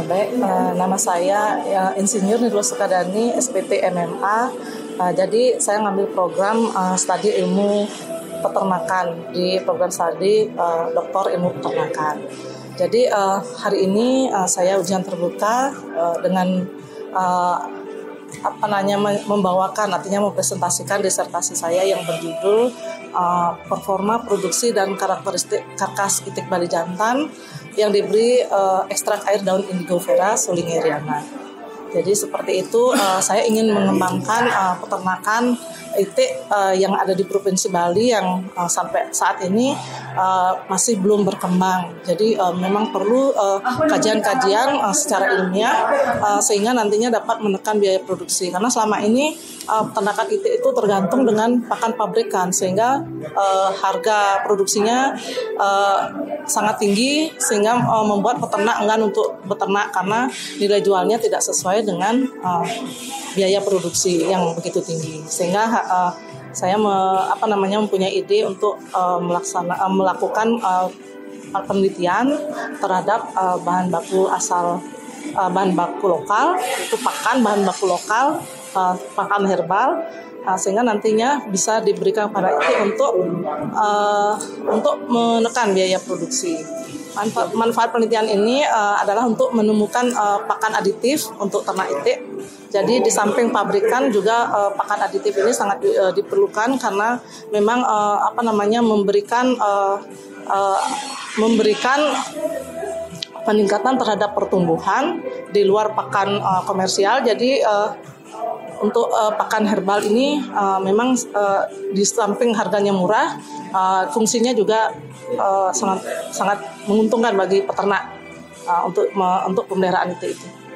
Baik, nama saya Insinyur Nirwa Sukadani, SPT MMA. Jadi saya ngambil program studi ilmu peternakan di program studi Doktor Ilmu Peternakan. Jadi hari ini saya ujian terbuka dengan membawakan, artinya mempresentasikan disertasi saya yang berjudul performa, produksi, dan karakteristik karkas itik Bali jantan yang diberi ekstrak air daun indigo vera solingeriana. Jadi seperti itu, saya ingin mengembangkan peternakan itik yang ada di Provinsi Bali yang sampai saat ini masih belum berkembang. Jadi memang perlu kajian-kajian secara ilmiah sehingga nantinya dapat menekan biaya produksi. Karena selama ini peternakan itik itu tergantung dengan pakan pabrikan sehingga harga produksinya sangat tinggi sehingga membuat peternak enggan untuk beternak karena nilai jualnya tidak sesuai dengan biaya produksi yang begitu tinggi. Sehingga saya mempunyai ide untuk melakukan penelitian terhadap bahan baku lokal, itu pakan bahan baku lokal, pakan herbal, sehingga nantinya bisa diberikan pada itik untuk menekan biaya produksi. Manfaat penelitian ini adalah untuk menemukan pakan aditif untuk ternak itik. Jadi di samping pabrikan juga pakan aditif ini sangat diperlukan karena memang memberikan peningkatan terhadap pertumbuhan di luar pakan komersial. Jadi untuk pakan herbal ini memang di samping harganya murah, fungsinya juga sangat menguntungkan bagi peternak untuk pemeliharaan itu.